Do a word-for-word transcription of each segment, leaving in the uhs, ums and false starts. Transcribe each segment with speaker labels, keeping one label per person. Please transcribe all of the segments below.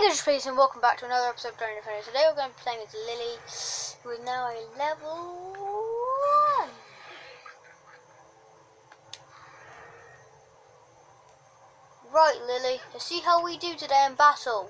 Speaker 1: Good Please, and welcome back to another episode of Dragon Defender. Today we're going to be playing as Lily, who is now a level one. Right, Lily, let's see how we do today in battle.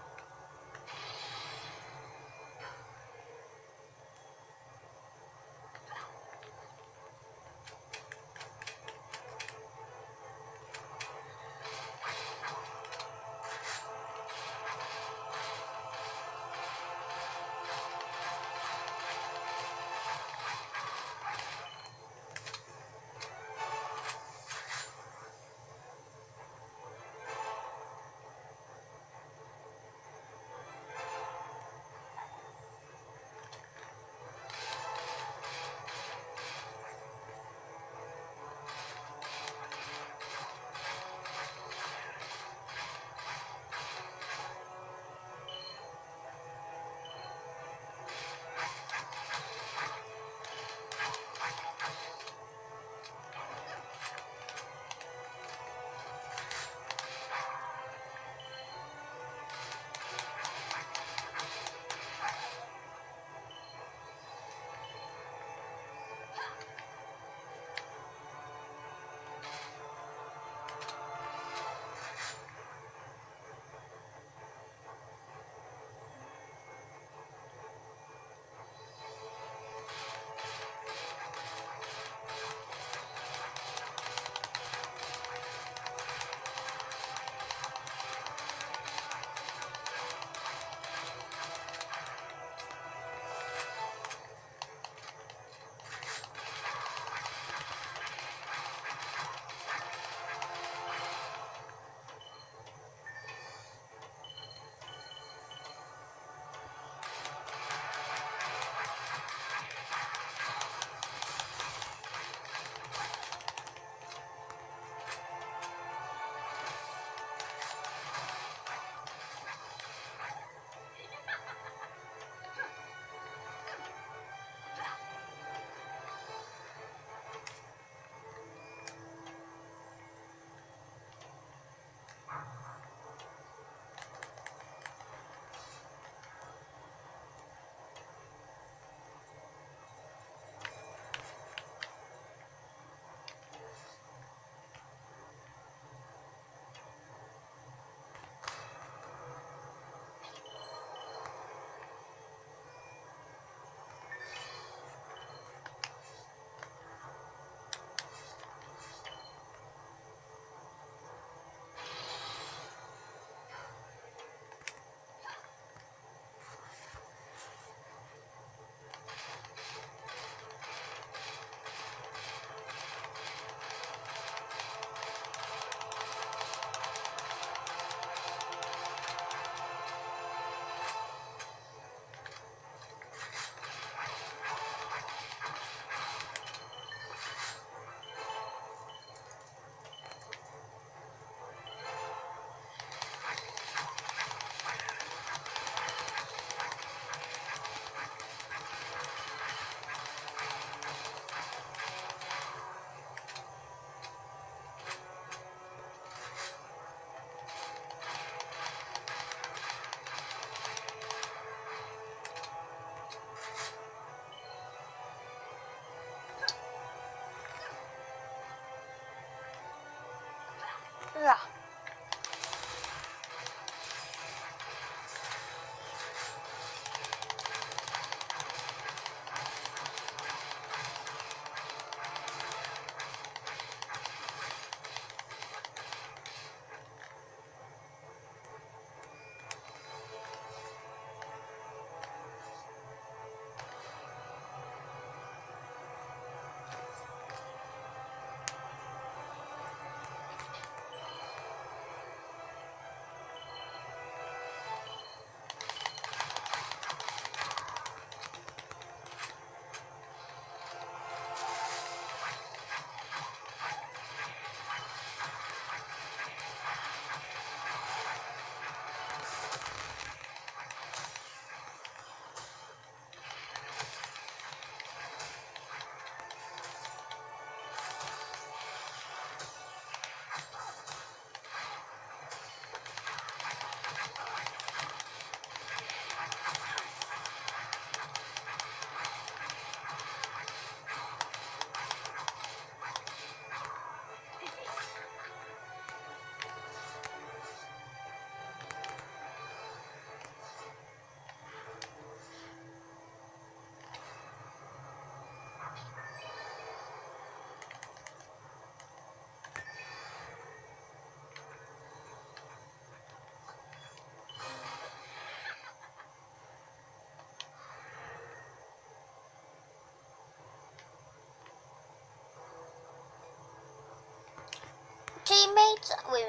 Speaker 1: Yeah.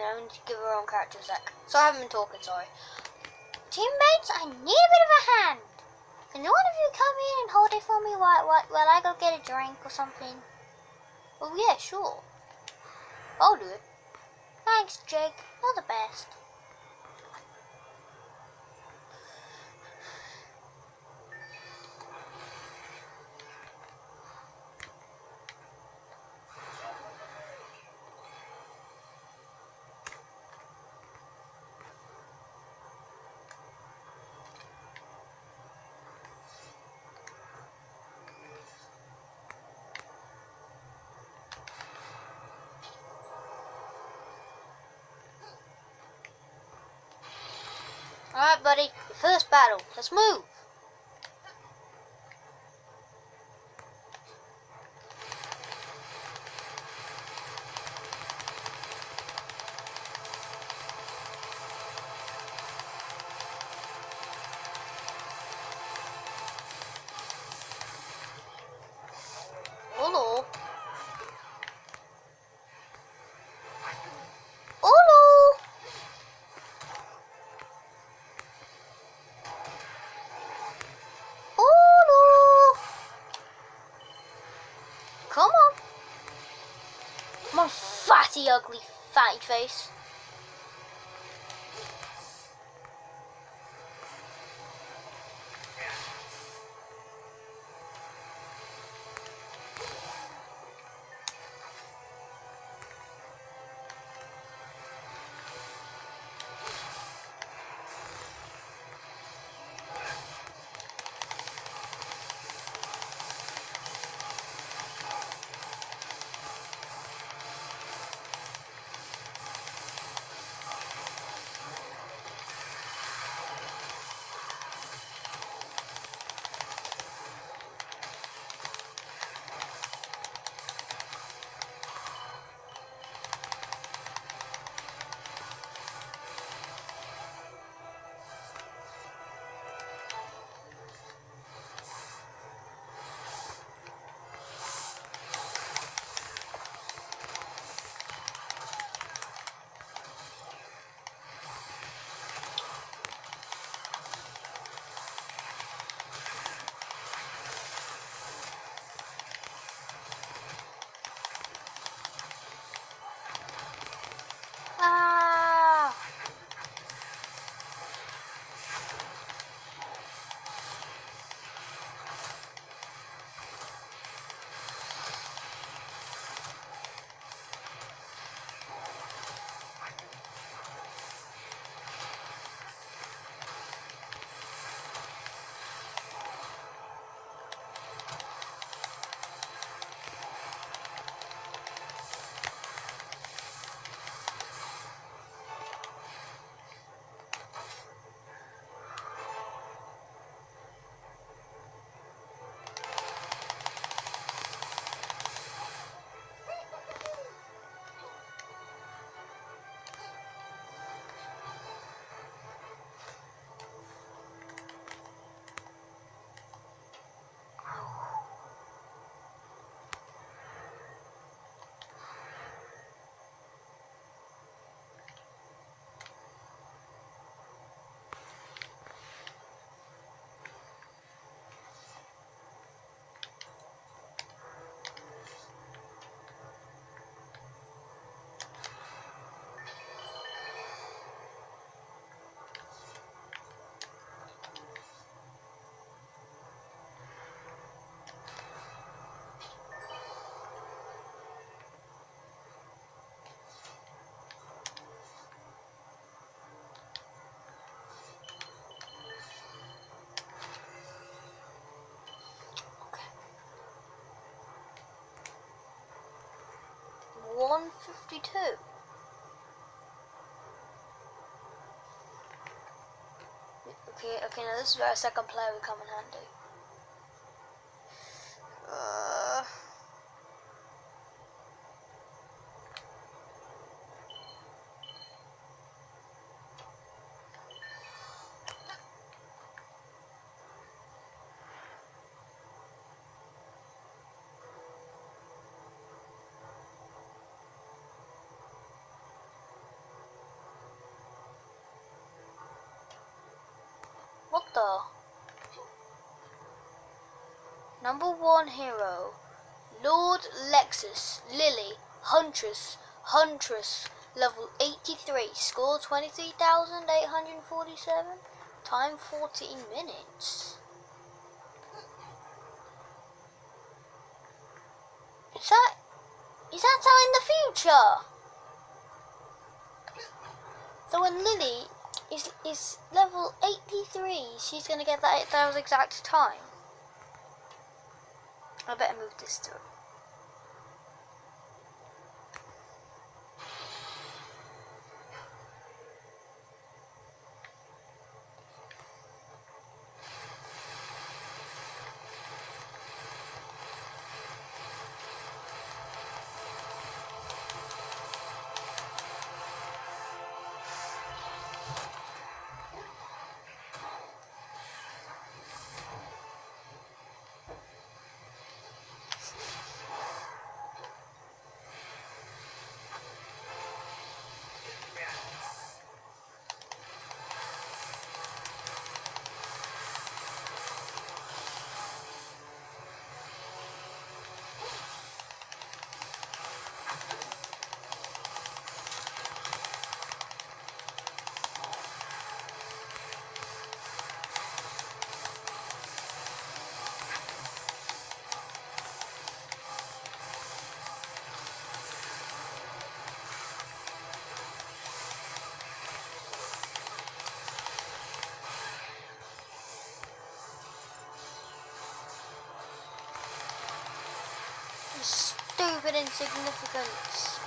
Speaker 1: I need to give her own character a sec. So I haven't been talking, sorry. Teammates, I need a bit of a hand. Can one of you come in and hold it for me while, while, while I go get a drink or something? Oh yeah, sure. I'll do it. Thanks, Jake. You're the best. Alright, buddy. Your first battle. Let's move. Hello. Hello. Hello. Come on. Come on, fatty, ugly, fatty face. Ah. one fifty-two. Okay, okay, now this is where a second player will come in handy. Uh... the? Number one hero. Lord Lexus. Lily. Huntress. Huntress. Level eighty-three. Score twenty-three thousand eight hundred forty-seven. Time fourteen minutes. Is that... Is that telling the future? So when Lily is is level eighty-three, she's gonna get that those exact time. I better move this through. Stupid insignificance.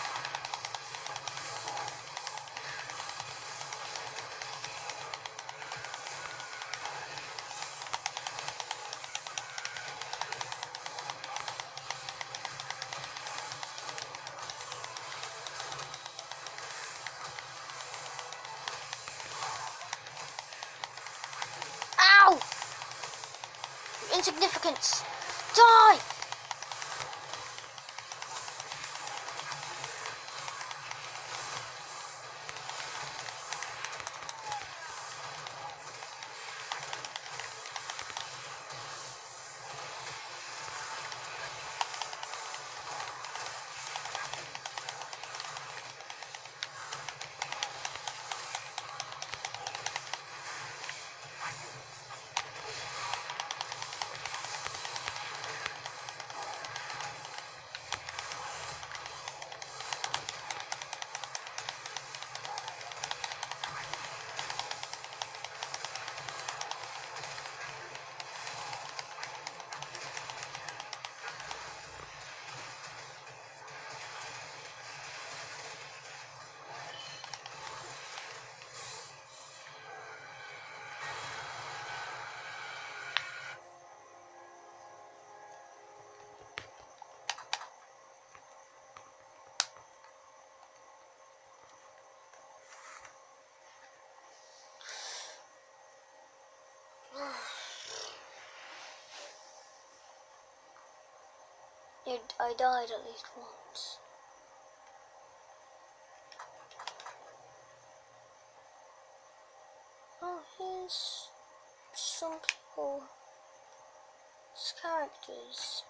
Speaker 1: Ow! You insignificance. Die! It, I died at least once. Oh, here's some people's characters.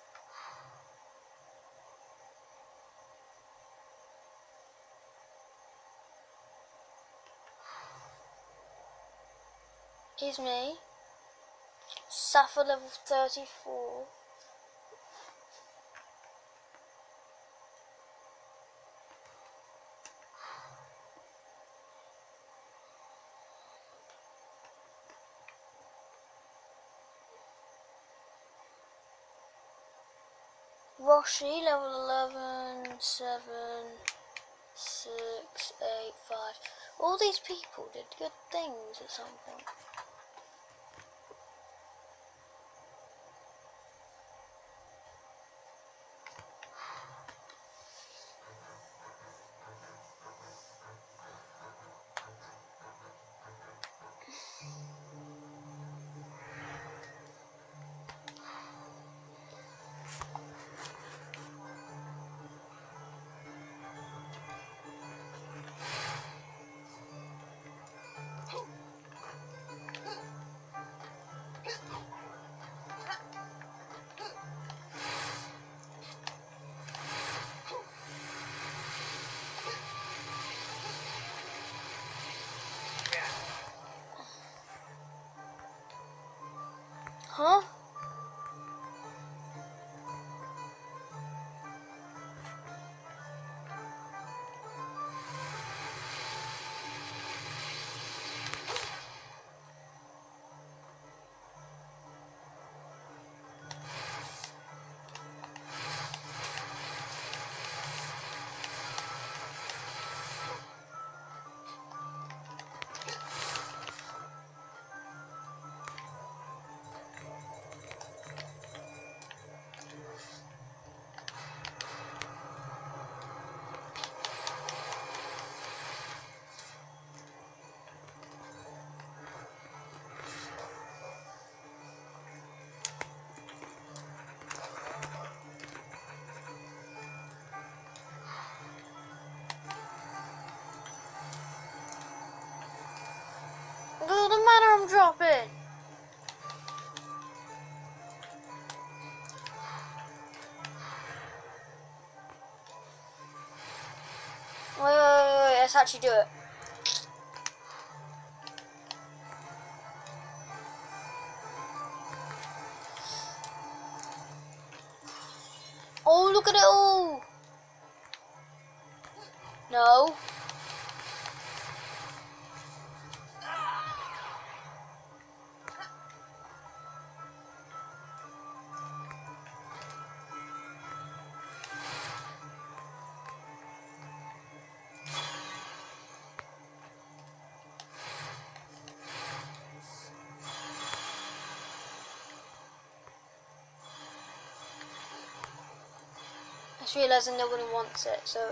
Speaker 1: Here's me. Sappho level thirty-four. Roshi level eleven, seven, six, eight, five. All these people did good things at some point. Huh? Look at the mana I'm dropping. Wait, wait, wait, wait, let's actually do it. Oh, look at it all. No. I just realised that nobody wants it, so...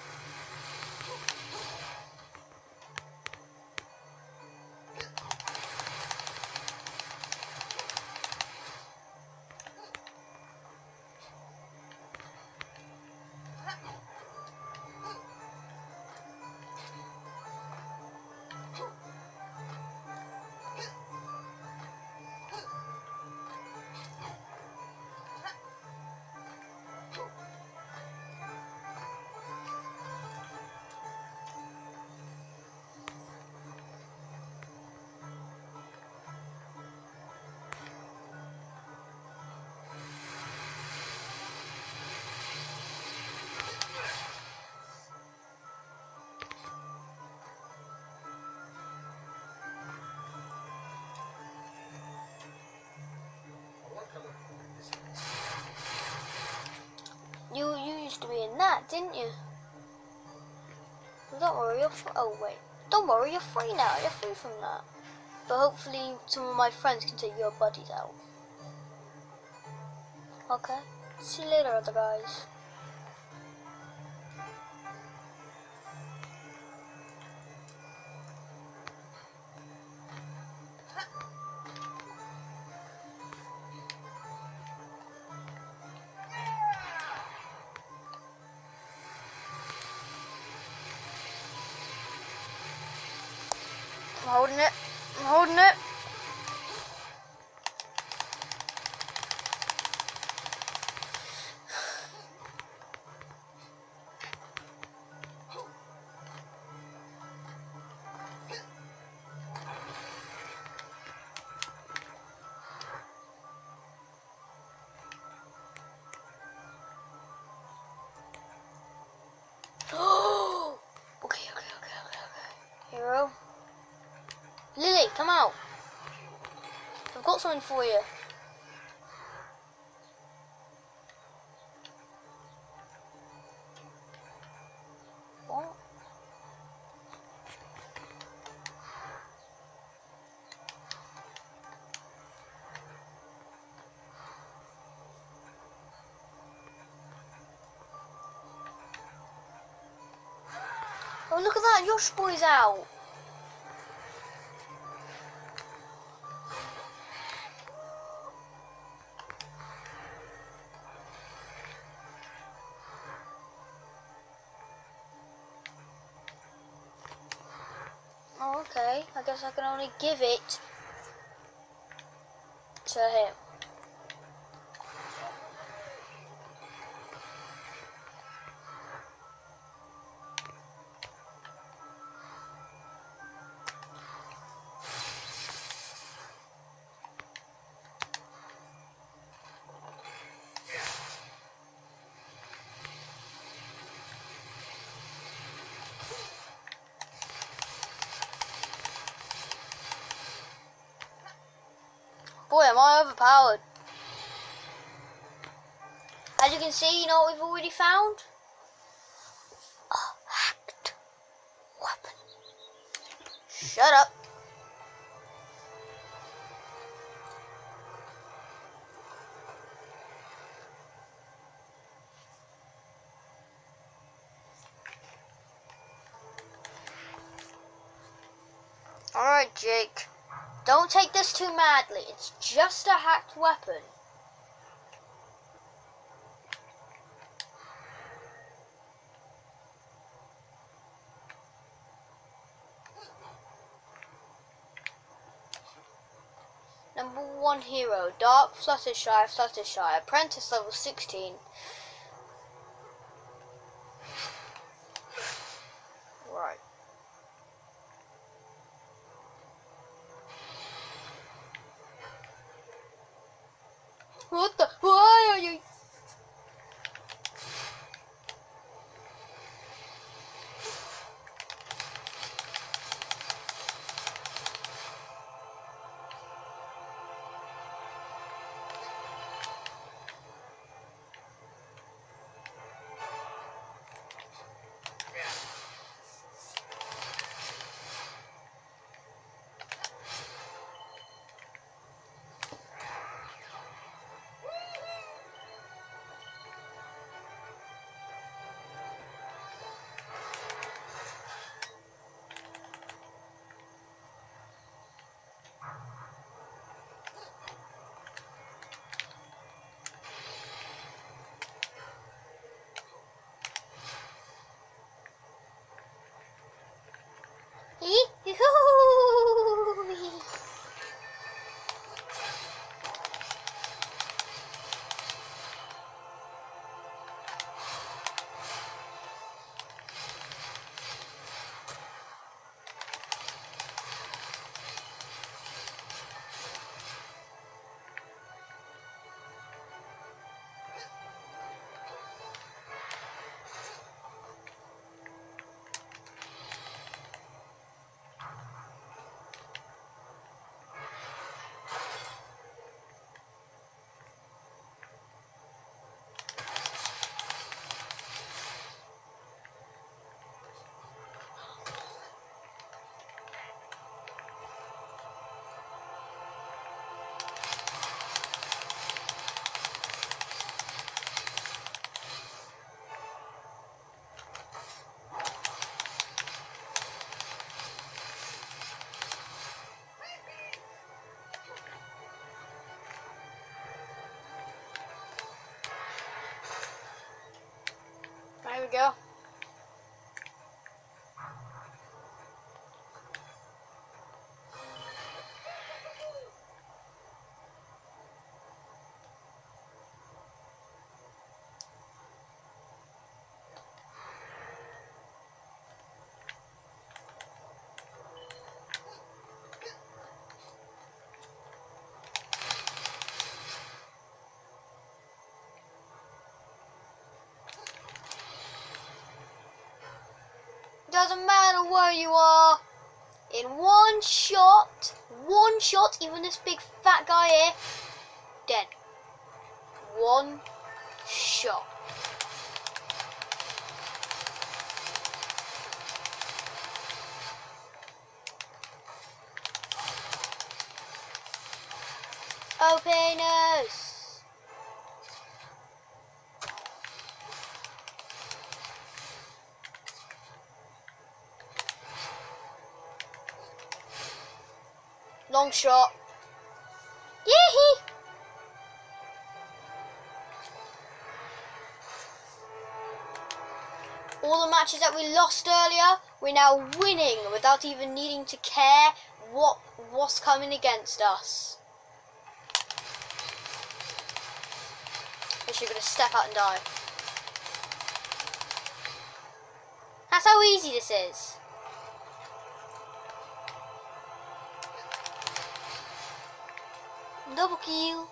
Speaker 1: You, you used to be in that, didn't you? Well, don't worry, you're free. Oh, wait. Don't worry, you're free now. You're free from that. But hopefully some of my friends can take your buddies out. Okay. See you later, other guys. I'm holding it. I'm holding it. Oh! Okay, okay, okay, okay, okay. Hero. Lily, come out. I've got something for you. What? Oh, look at that. Yosh boy's out. Oh, okay. I guess I can only give it to him. Boy, am I overpowered. As you can see, you know what we've already found? A hacked weapon. Shut up. Alright, Jake. Don't take this too madly. It's just a hacked weapon. Number one hero, Dark Fluttershy, Fluttershy, apprentice level sixteen. Right. What the? Why are you? There we go. Doesn't matter where you are. In one shot, one shot, even this big fat guy here, dead. One shot. Openers. Long shot. Yee-hee! All the matches that we lost earlier, we're now winning without even needing to care what what's coming against us. You're gonna step out and die. That's how easy this is. Double kill.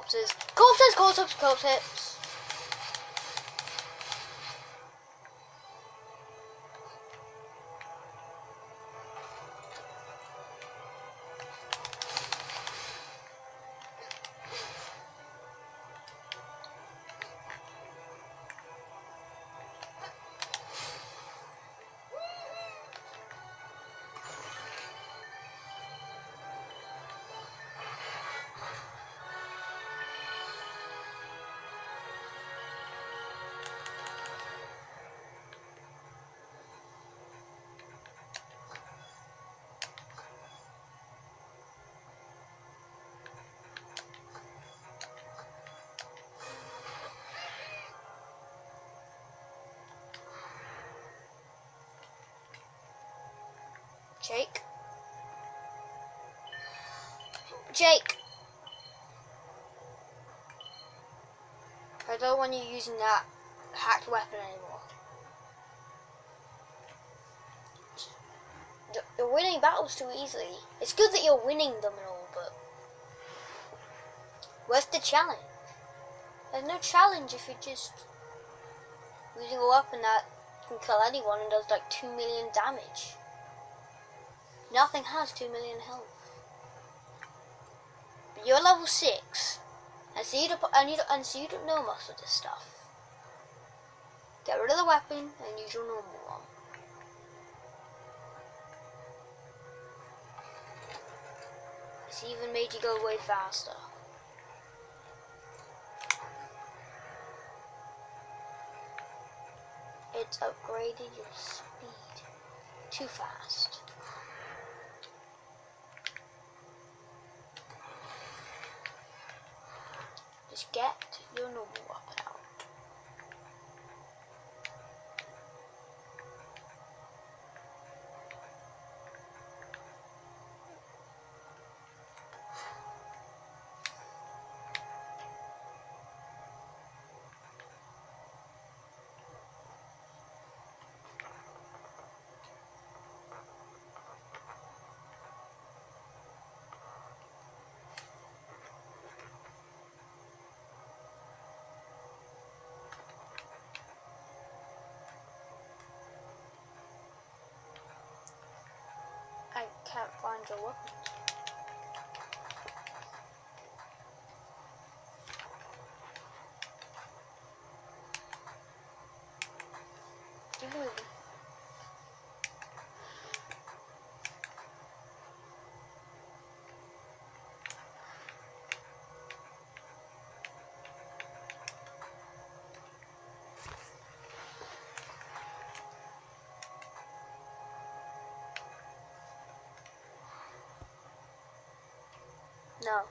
Speaker 1: corpses. Corpses, corpses, corpses. Jake? Jake! I don't want you using that hacked weapon anymore. You're winning battles too easily. It's good that you're winning them and all, but where's the challenge? There's no challenge if you're just using a weapon that can kill anyone and does like two million damage. Nothing has two million health. But you're level six, and so you don't, and you don't, and so you don't know most of this stuff. Get rid of the weapon and use your normal one. It's even made you go way faster. It's upgraded your speed too fast. Just get your normal weapon out. I can't find your weapons. Keep moving. No.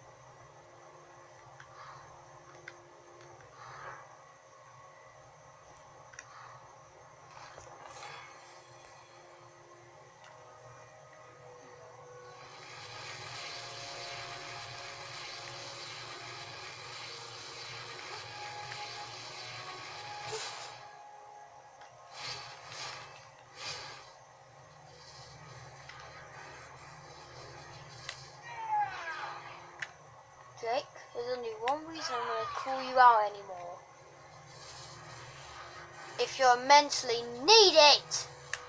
Speaker 1: Jake, there's only one reason I'm going to call you out anymore. If you immensely need it!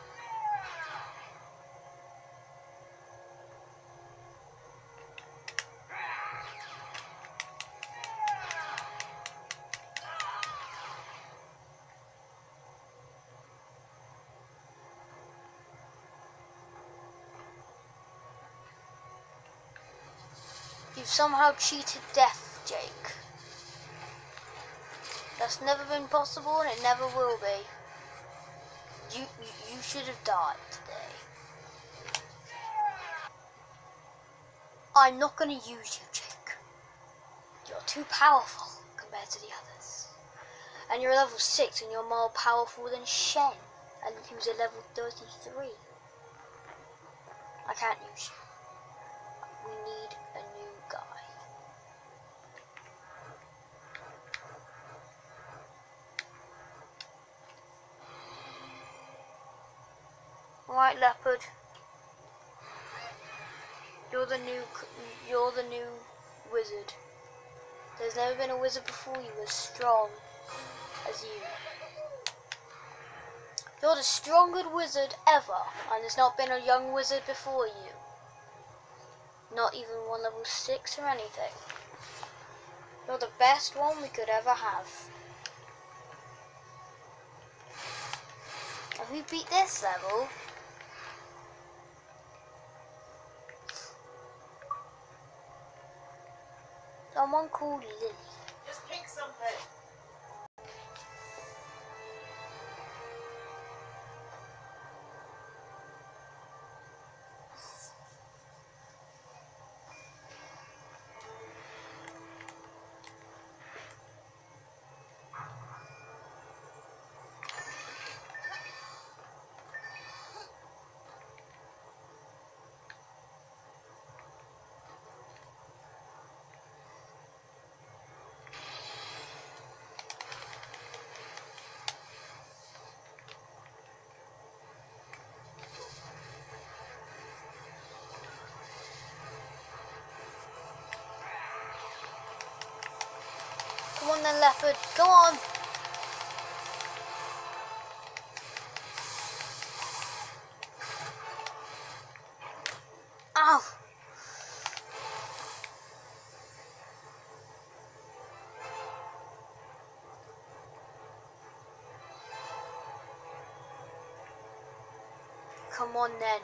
Speaker 1: You've somehow cheated death, Jake. That's never been possible and it never will be. You, you, you should have died today. I'm not going to use you, Jake. You're too powerful compared to the others. And you're level six and you're more powerful than Shen, and who's a level thirty-three. I can't use you. We need a new guy. White Leopard. You're the new. You're the new wizard. There's never been a wizard before you as strong as you. You're the strongest wizard ever, and there's not been a young wizard before you. Not even one level six or anything. You're the best one we could ever have. If we beat this level, someone called Lily.
Speaker 2: Just pick something.
Speaker 1: Come on then, leopard. Come on. Ow. Come on then.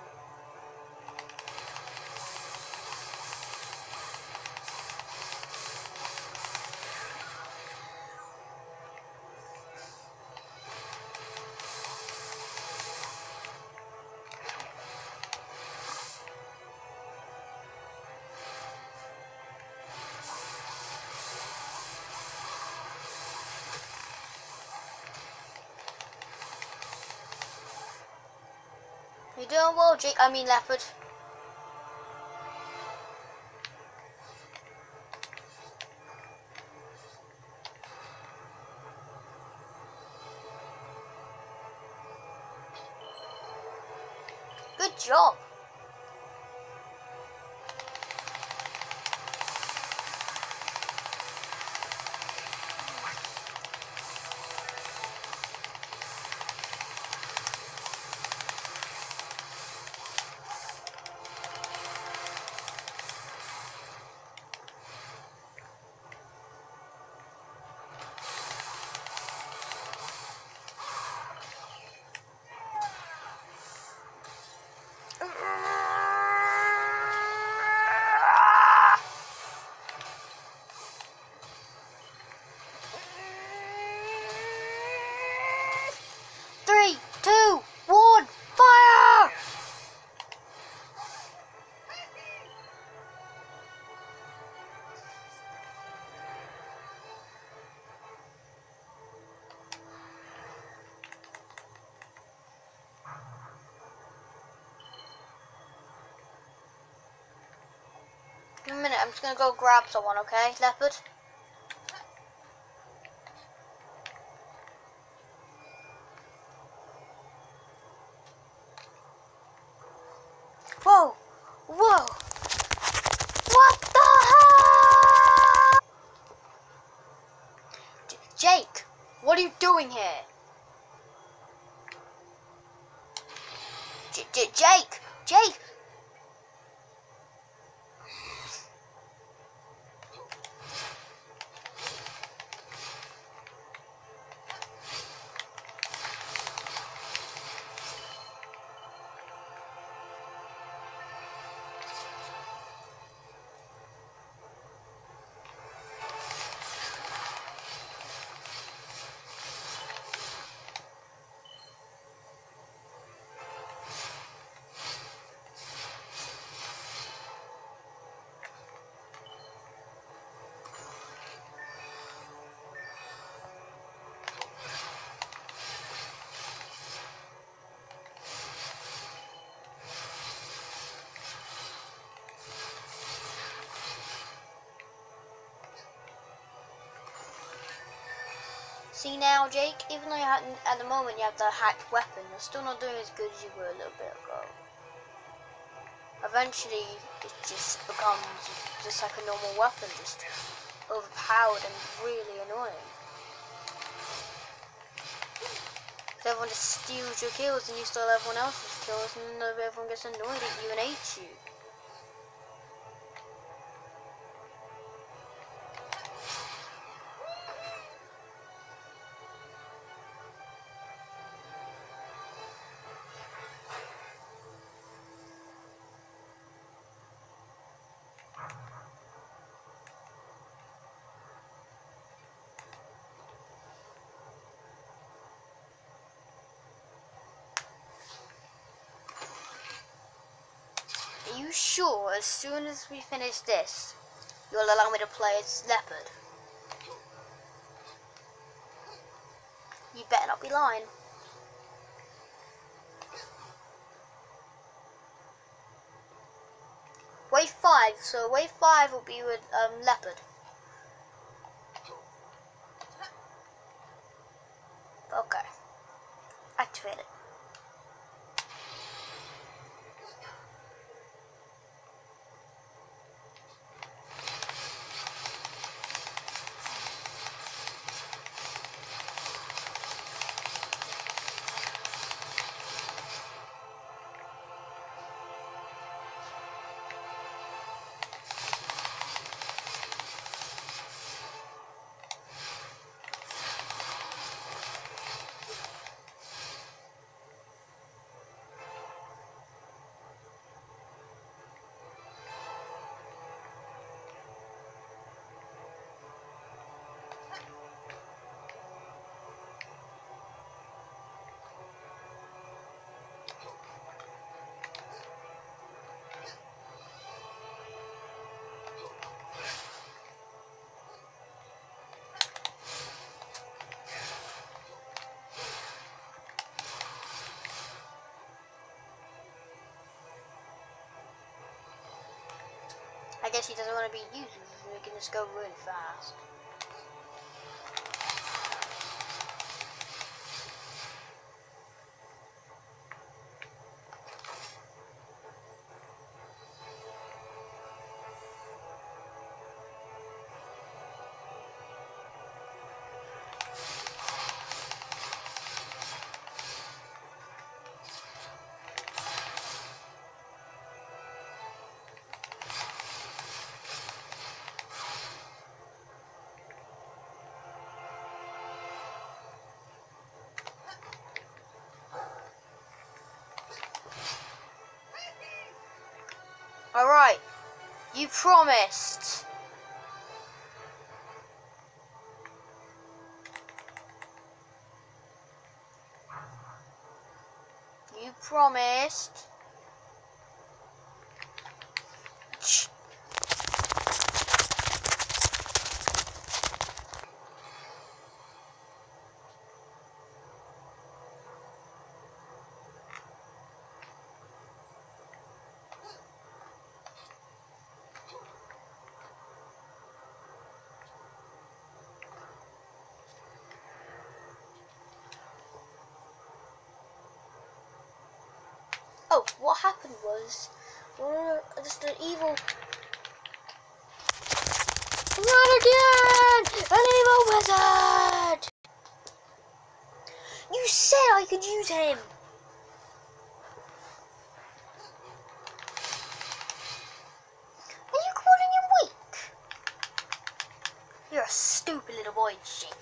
Speaker 1: You're doing well, Jake. I mean, leopard. Good job. Three, two, one, fire! In a minute, I'm just gonna go grab someone, okay, leopard? Whoa! Whoa! What the hell? J Jake, what are you doing here? J J Jake! Jake! See now, Jake, even though you have, at the moment you have the hacked weapon, you're still not doing as good as you were a little bit ago. Eventually, it just becomes just like a normal weapon, just overpowered and really annoying. Because everyone just steals your kills and you steal everyone else's kills, and then everyone gets annoyed at you and hates you. Are you sure as soon as we finish this, you'll allow me to play as Leopard? You better not be lying. Wave five, so wave five will be with um, Leopard. Okay. Activate it. I guess he doesn't want to be used, so we can just go really fast. Alright, you promised. You promised. Shh. Oh, what happened was, uh, just an evil... Run again! An evil wizard! You said I could use him! Are you calling him weak? You're a stupid little boy, Jake.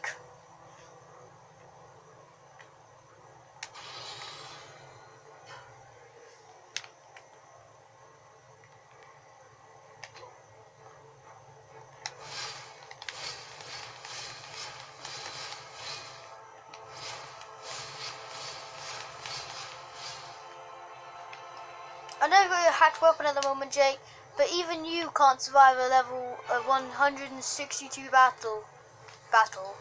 Speaker 1: I know you've got your hacked weapon at the moment, Jake, but even you can't survive a level uh, one hundred sixty-two battle. Battle.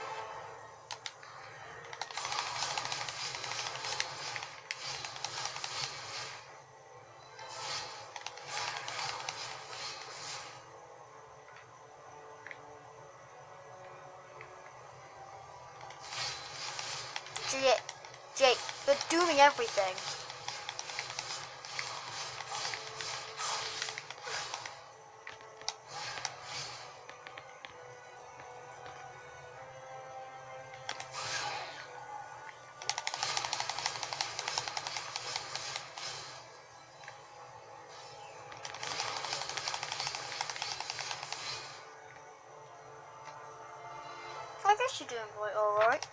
Speaker 1: Jake, Jake, you're doing everything. I guess you're doing quite alright.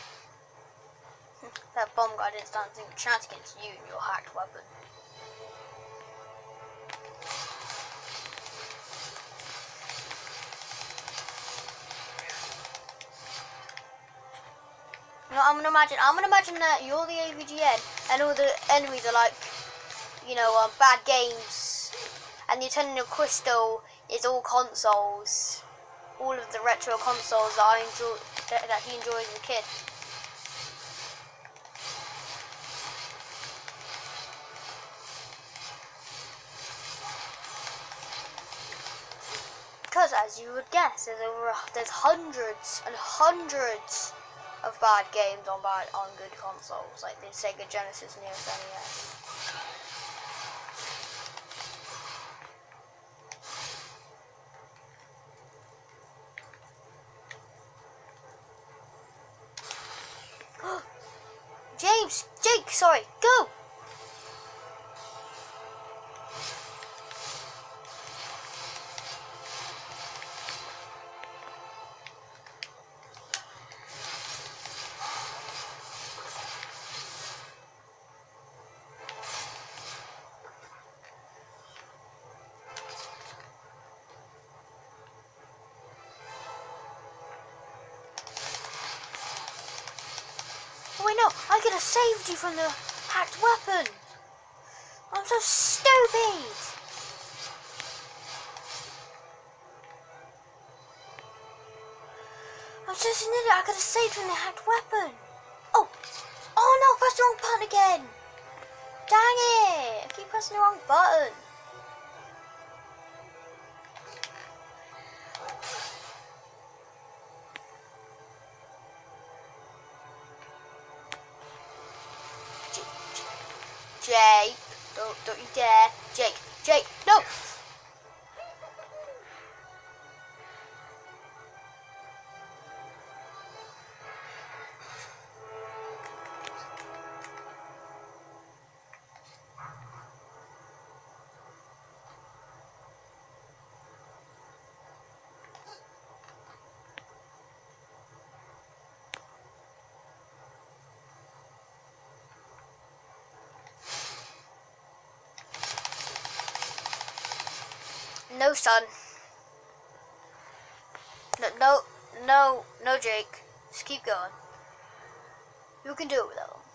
Speaker 1: That bomb guy didn't stand a chance against you and your hacked weapon. You know, I'm gonna imagine. I'm gonna imagine that you're the A V G N, and all the enemies are like, you know, um, bad games, and the Nintendo Crystal is all consoles, all of the retro consoles that I enjoy, that, that he enjoyed as a kid. Because, as you would guess, there's over there's hundreds and hundreds of bad games on bad on good consoles, like the Sega Genesis and the S N E S. James, Jake, sorry, go! Oh wait, no, I could have saved you from the hacked weapon. I'm so stupid. I'm such an idiot. I could have saved from the hacked weapon. Oh, oh no, I pressed the wrong button again. Dang it, I keep pressing the wrong button. Jake, don't, don't you dare. Jake, Jake, no! No, son. No, no, no, no, Jake. Just keep going. You can do it without him.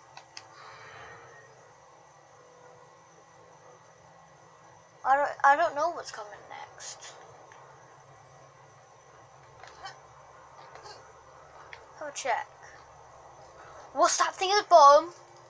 Speaker 1: I don't, I don't know what's coming next. Have a check. What's that thing at the bottom?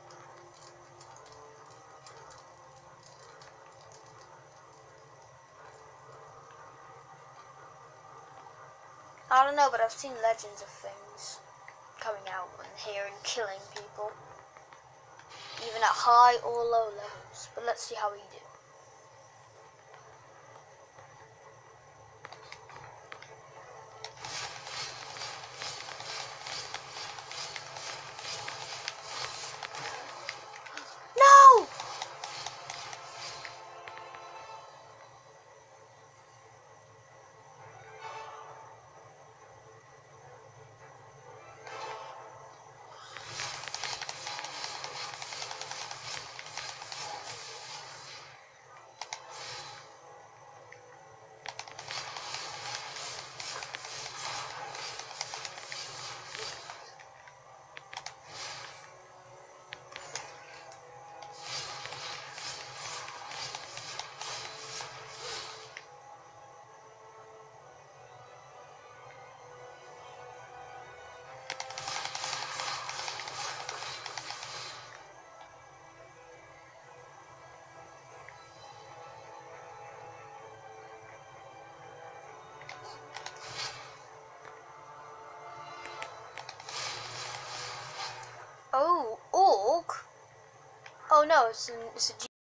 Speaker 1: I don't know, but I've seen legends of things coming out and here and killing people, even at high or low levels. But let's see how we do. No! Oh, orc? Oh no, it's, an, it's a